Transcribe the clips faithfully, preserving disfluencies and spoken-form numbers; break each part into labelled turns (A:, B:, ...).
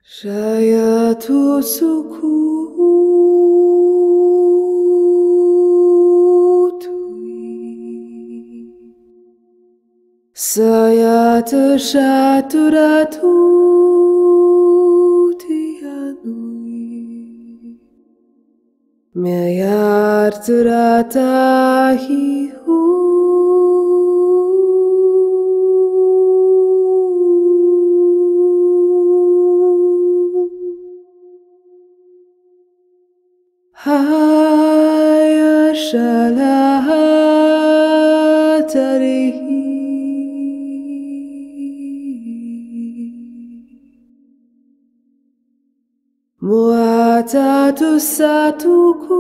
A: Shayatu sukutui Sayata shaturatu tianui Mayarturatahihu Haya shalahatarihi Muatatu satuku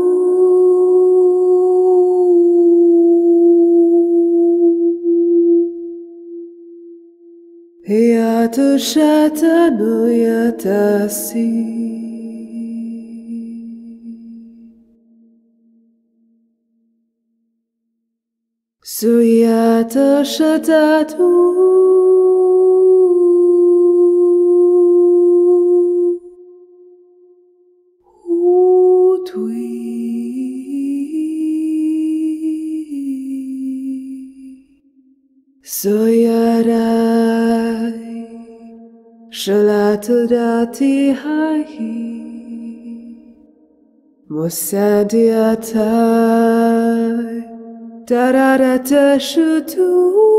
A: Hiatu shatanuyatasi Suyata shatatu Utui Soyarai Shalatudati hai Musandiatai Dararata shutu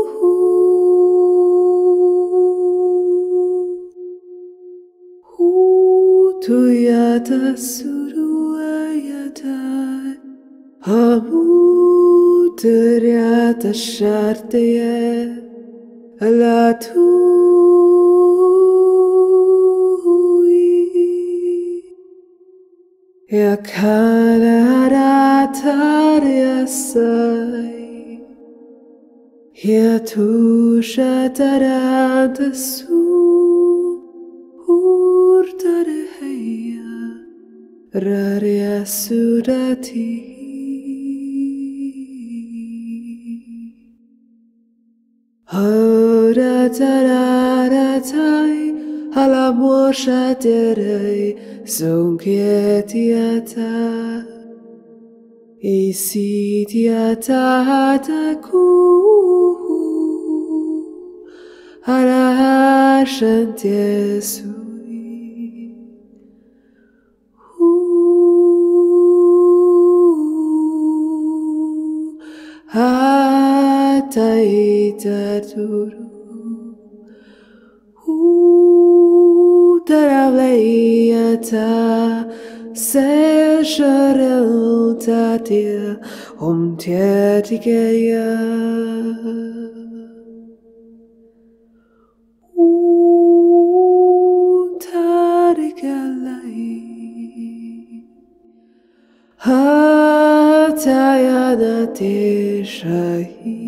A: Tuyata suruayata Hamuteriata shartaya Alatui Yakanaratariyasai Yatusha tarantasu Urtareheya Rarya sudati Horatararatai Halamoshaterei Sunkietiata Isitiata hataku Harashantesui Hu Hataitaturu Hu Taravleata Seshareltatia Umtiatikeya Hatayana Deshahi